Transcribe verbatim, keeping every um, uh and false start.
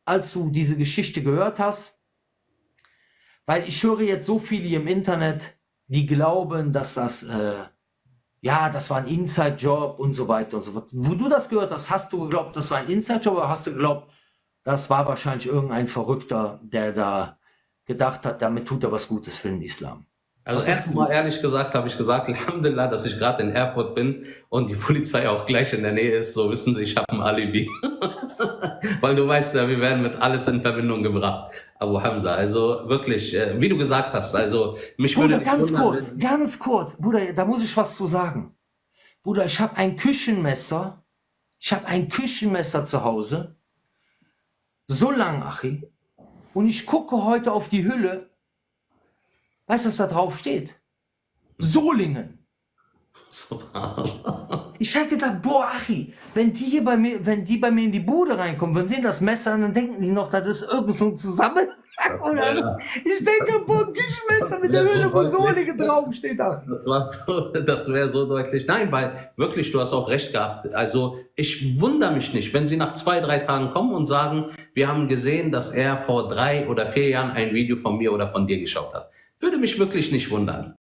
als du diese Geschichte gehört hast? Weil ich höre jetzt so viele im Internet, die glauben, dass das, äh, ja, das war ein Inside-Job und so weiter und so fort. Wo du das gehört hast, hast du geglaubt, das war ein Inside-Job, oder hast du geglaubt, das war wahrscheinlich irgendein Verrückter, der da gedacht hat, damit tut er was Gutes für den Islam? Also erstmal ehrlich gesagt habe ich gesagt, Alhamdulillah, dass ich gerade in Erfurt bin und die Polizei auch gleich in der Nähe ist. So wissen sie, ich habe ein Alibi. Weil du weißt ja, wir werden mit alles in Verbindung gebracht, Abu Hamza. Also wirklich, äh, wie du gesagt hast, also mich Bruder, würde ganz wundern, kurz, ganz kurz, Bruder, da muss ich was zu sagen. Bruder, ich habe ein Küchenmesser, ich habe ein Küchenmesser zu Hause, so lang, Achi, und ich gucke heute auf die Hülle. Weißt du, was da drauf steht? Solingen. Ich habe gedacht, boah, Achi, wenn die hier bei mir, wenn die bei mir in die Bude reinkommen, wenn sehen das Messer, dann denken die noch, das ist irgend so ein Zusammenhang. Oder so. Ich denke, boah, Küchenmesser mit der Hülle, wo Solingen drauf steht. Achi. Das war so, das wäre so deutlich. Nein, weil wirklich, du hast auch recht gehabt. Also ich wundere mich nicht, wenn sie nach zwei, drei Tagen kommen und sagen, wir haben gesehen, dass er vor drei oder vier Jahren ein Video von mir oder von dir geschaut hat. Würde mich wirklich nicht wundern.